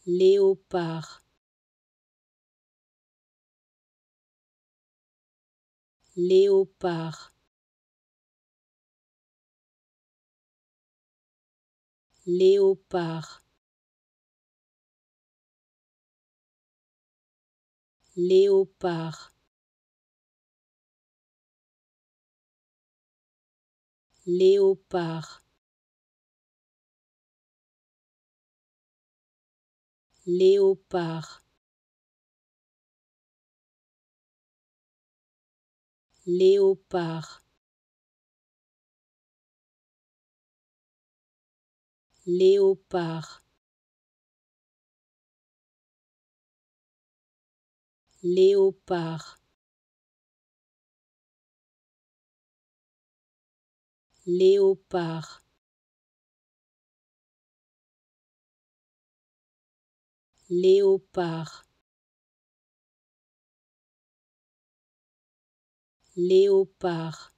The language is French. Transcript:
léopard, léopard, léopard, léopard, léopard, léopard, léopard, léopard, léopard, léopard, léopard, léopard,